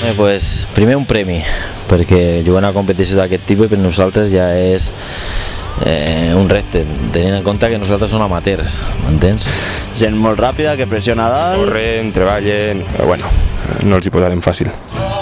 Pues, primer un premi, perquè jugar a una competició d'aquest tipus per nosaltres ja és un repte, tenint en compte que nosaltres som amateurs, m'entens? Gent molt ràpida, que pressiona dalt... Corren, treballen, però bueno, no els hi posarem fàcil.